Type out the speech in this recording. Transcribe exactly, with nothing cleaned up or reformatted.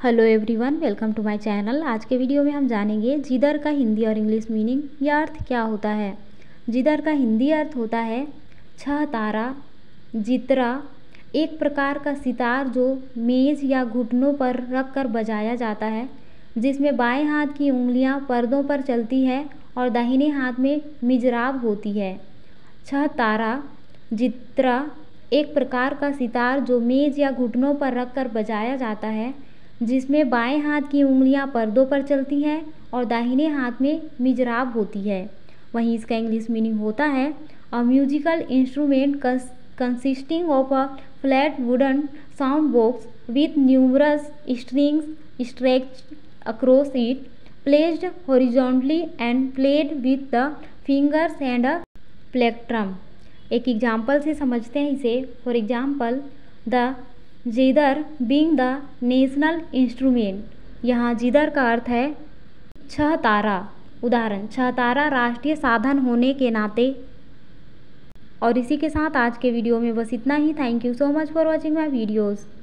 Hello everyone, welcome to my channel. आज के video में हम जानेंगे जिदर का हिंदी और इंग्लिश मीनिंग या अर्थ क्या होता है। जिदर का हिंदी अर्थ होता है छह तारा। जितरा एक प्रकार का सितार जो मेज़ या घुटनों पर रख कर बजाया जाता है, जिसमें बाएं हाथ की उंगलियां पर्दों पर चलती है और दाहिने हाथ में मिजराब होती है। छह तारा जितरा एक प्रकार का सितार जो मेज़ या घुटनों पर रख कर बजाया जाता है, जिसमें बाएं हाथ की उंगलियां पर्दों पर चलती हैं और दाहिने हाथ में मिजराब होती है। वहीं इसका इंग्लिश मीनिंग होता है a musical instrument consisting of a flat wooden sound box with numerous strings stretched across it, placed horizontally and played with the fingers and a plectrum. एक एग्जाम्पल से समझते हैं इसे। For example, the zither being the national instrument. यहाँ zither का अर्थ है छह तारा। उदाहरण, छह तारा राष्ट्रीय साधन होने के नाते। और इसी के साथ आज के वीडियो में बस इतना ही। Thank you so much for watching my videos.